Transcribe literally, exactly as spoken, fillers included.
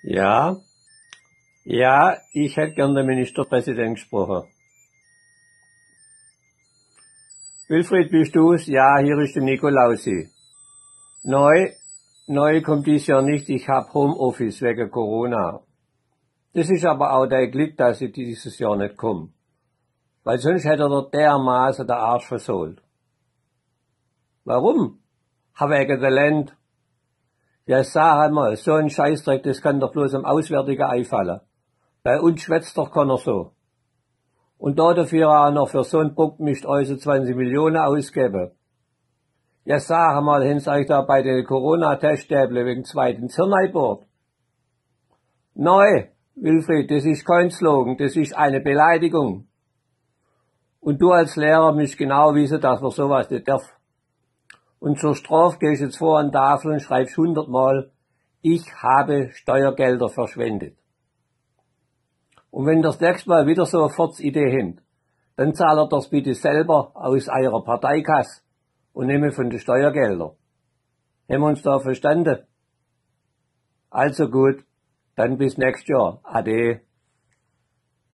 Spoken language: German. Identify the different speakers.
Speaker 1: Ja, ja, ich hätte gern den Ministerpräsident gesprochen. Wilfried, bist du's? Ja, hier ist der Nikolausi. Neu, neu kommt dies Jahr nicht, ich hab Homeoffice wegen Corona. Das ist aber auch dein Glück, dass ich dieses Jahr nicht komme. Weil sonst hätte er dermaßen der Arsch versohlt. Warum? Ha wegen der Land. Ja, sag mal, so ein Scheißdreck, das kann doch bloß am Auswärtigen einfallen. Bei uns schwätzt doch keiner so. Und da dafür auch noch für so einen Punkt müsst also zwanzig Millionen ausgeben. Ja, sag mal, haben Sie euch da bei den Corona-Teststäblen wegen zweiten Zirneibord? Nein, Wilfried, das ist kein Slogan, das ist eine Beleidigung. Und du als Lehrer musst genau wissen, dass man sowas nicht darf. Und zur Strafe gehst du jetzt vor an die Tafel und schreibst hundertmal, ich habe Steuergelder verschwendet. Und wenn das nächste Mal wieder so eine Furzidee habt, dann zahlt das bitte selber aus eurer Parteikasse und nehmt von den Steuergeldern. Haben wir uns da verstanden? Also gut, dann bis nächstes Jahr. Ade.